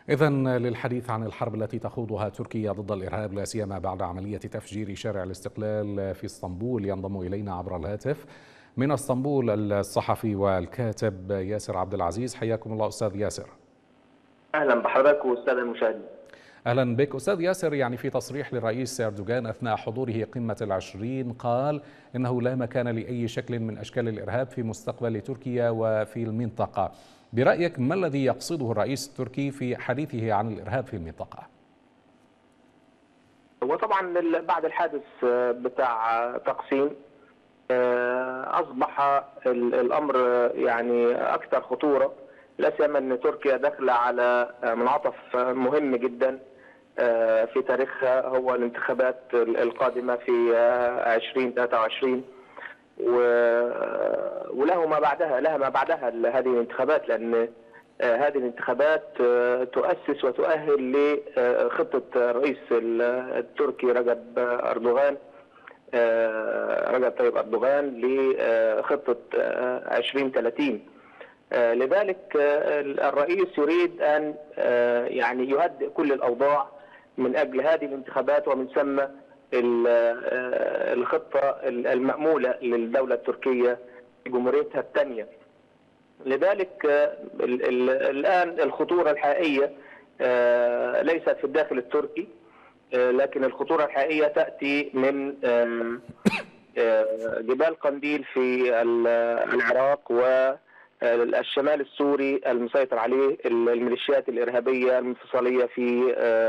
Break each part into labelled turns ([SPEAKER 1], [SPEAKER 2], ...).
[SPEAKER 1] إذن للحديث عن الحرب التي تخوضها تركيا ضد الإرهاب لا سيما بعد عملية تفجير شارع الاستقلال في اسطنبول، ينضم إلينا عبر الهاتف من اسطنبول الصحفي والكاتب ياسر عبد العزيز. حياكم الله أستاذ ياسر.
[SPEAKER 2] أهلا بحضرتك والسادة المشاهدين.
[SPEAKER 1] أهلا بك أستاذ ياسر. يعني في تصريح للرئيس أردوغان أثناء حضوره قمة العشرين قال إنه لا مكان لأي شكل من أشكال الإرهاب في مستقبل تركيا وفي المنطقة. برأيك ما الذي يقصده الرئيس التركي في حديثه عن الإرهاب في المنطقة؟
[SPEAKER 2] وطبعا بعد الحادث بتاع تقسيم أصبح الأمر يعني أكثر خطورة، لا سيما أن تركيا داخلة على منعطف مهم جدا في تاريخها، هو الانتخابات القادمة في 2023 وله ما بعدها، لها ما بعدها هذه الانتخابات، لأن هذه الانتخابات تؤسس وتؤهل لخطة الرئيس التركي رجب طيب أردوغان لخطة 2030. لذلك الرئيس يريد أن يعني يهدئ كل الأوضاع من أجل هذه الانتخابات، ومن ثم الخطة المأمولة للدولة التركية في جمهوريتها الثانية. لذلك الآن الخطورة الحقيقية ليست في الداخل التركي، لكن الخطورة الحقيقية تأتي من جبال قنديل في العراق والشمال السوري المسيطر عليه الميليشيات الإرهابية المنفصلية في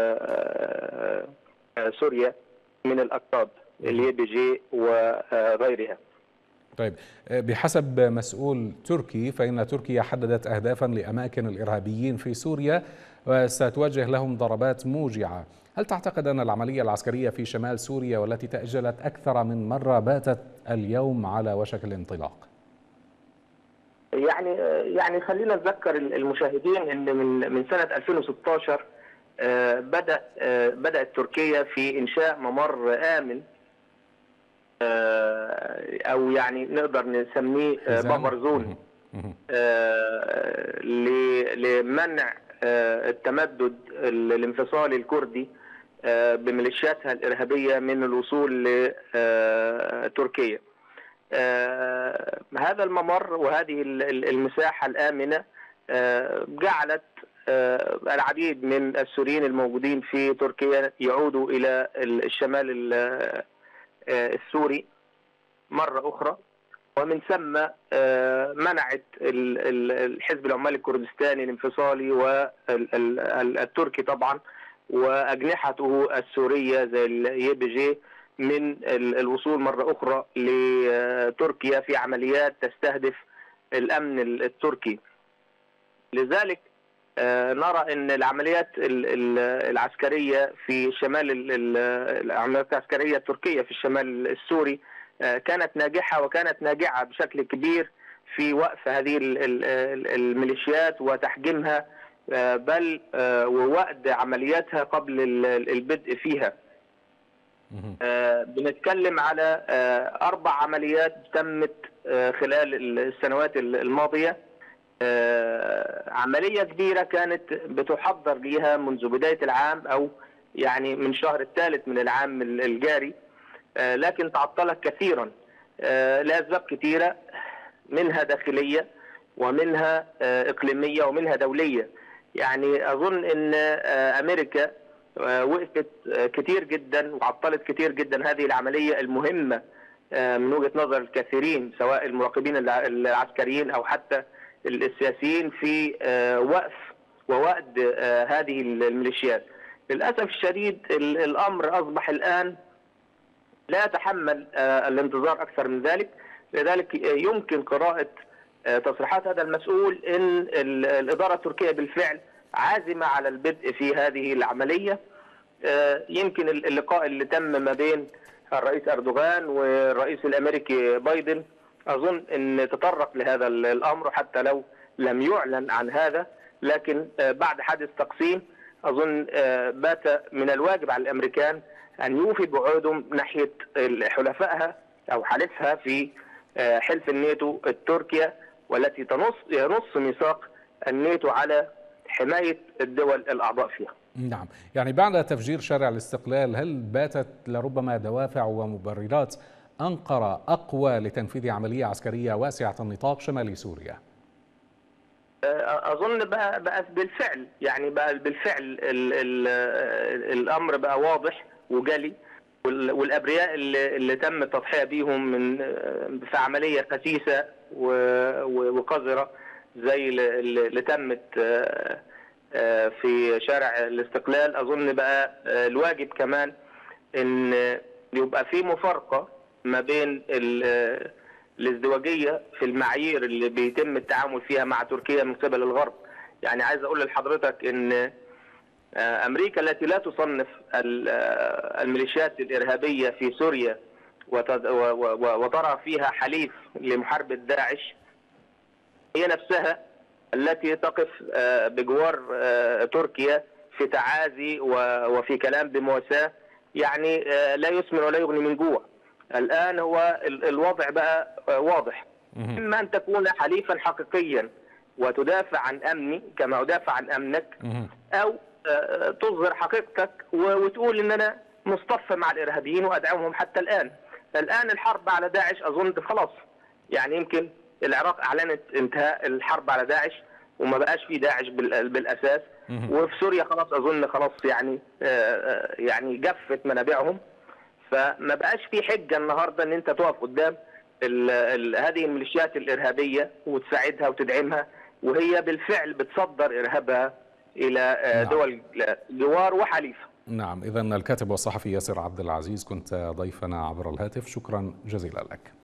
[SPEAKER 2] سوريا من الأكراد الYPG وغيرها.
[SPEAKER 1] طيب، بحسب مسؤول تركي فإن تركيا حددت أهدافا لأماكن الإرهابيين في سوريا وستوجه لهم ضربات موجعة. هل تعتقد أن العملية العسكرية في شمال سوريا والتي تأجلت أكثر من مرة باتت اليوم على وشك الانطلاق؟
[SPEAKER 2] يعني خلينا نذكر المشاهدين أن من سنة 2016 بدأت تركيا في إنشاء ممر آمن، أو يعني نقدر نسميه بفر زون لمنع التمدد الانفصالي الكردي بميليشياتها الإرهابية من الوصول لتركيا. هذا الممر وهذه المساحة الآمنة جعلت العديد من السوريين الموجودين في تركيا يعودوا إلى الشمال السوري مرة أخرى، ومن ثم منعت الحزب العمالي الكردستاني الانفصالي والتركي طبعا وأجنحته السورية زي الYPG من الوصول مرة أخرى لتركيا في عمليات تستهدف الأمن التركي. لذلك نرى أن العمليات العسكرية في شمال العمليات العسكرية التركية في الشمال السوري كانت ناجحة، وكانت ناجعة بشكل كبير في وقف هذه الميليشيات وتحجيمها، بل ووقت عملياتها قبل البدء فيها. بنتكلم على 4 عمليات تمت خلال السنوات الماضية. عملية كبيرة كانت بتحضر ليها منذ بداية العام، أو يعني من شهر الثالث من العام الجاري، لكن تعطلت كثيرا لأسباب كثيرة، منها داخلية ومنها إقليمية ومنها دولية. يعني أظن أن أمريكا وقفت كثير جدا وعطلت كثير جدا هذه العملية المهمة من وجهة نظر الكثيرين، سواء المراقبين العسكريين أو حتى السياسيين، في وقف ووقت هذه الميليشيات. للأسف الشديد الأمر أصبح الآن لا يتحمل الانتظار أكثر من ذلك. لذلك يمكن قراءة تصريحات هذا المسؤول أن الإدارة التركية بالفعل عازمة على البدء في هذه العملية. يمكن اللقاء اللي تم ما بين الرئيس أردوغان والرئيس الأمريكي بايدن أظن أن تطرق لهذا الأمر، حتى لو لم يعلن عن هذا، لكن بعد حادث تقسيم أظن بات من الواجب على الأمريكان أن يوفي بعودهم ناحية حلفائها أو حلفها في حلف الناتو التركيا، والتي ينص ميثاق الناتو على حماية الدول الأعضاء فيها.
[SPEAKER 1] نعم، يعني بعد تفجير شارع الاستقلال هل باتت لربما دوافع ومبررات أنقرة أقوى لتنفيذ عملية عسكرية واسعة النطاق شمال سوريا؟
[SPEAKER 2] أظن بقى بالفعل، يعني بقى بالفعل الأمر بقى واضح وجلي، والأبرياء اللي تم التضحية بيهم في عملية خسيسة وقذرة زي اللي تمت في شارع الاستقلال. أظن بقى الواجب كمان إن يبقى في مفارقة ما بين الازدواجية في المعايير اللي بيتم التعامل فيها مع تركيا من قبل الغرب. يعني عايز أقول لحضرتك إن أمريكا التي لا تصنف الميليشيات الإرهابية في سوريا وترى فيها حليف لمحاربة داعش، هي نفسها التي تقف بجوار تركيا في تعازي وفي كلام بمواساة، يعني لا يسمن ولا يغني من جوع. الآن هو الوضع بقى واضح، إما أن تكون حليفا حقيقيا وتدافع عن أمني كما أدافع عن أمنك، أو تظهر حقيقتك وتقول إن أنا مصطفى مع الإرهابيين وأدعمهم حتى الآن. الآن الحرب على داعش أظن خلاص، يعني يمكن العراق أعلنت انتهاء الحرب على داعش وما بقاش في داعش بالأساس، وفي سوريا خلاص أظن خلاص يعني جفت منابعهم، فما بقاش في حجة النهاردة ان انت تقف قدام هذه الميليشيات الإرهابية وتساعدها وتدعمها، وهي بالفعل بتصدر إرهابها إلى دول جوار وحليفة.
[SPEAKER 1] نعم، إذن الكاتب والصحفي ياسر عبد العزيز كنت ضيفنا عبر الهاتف، شكرا جزيلا لك.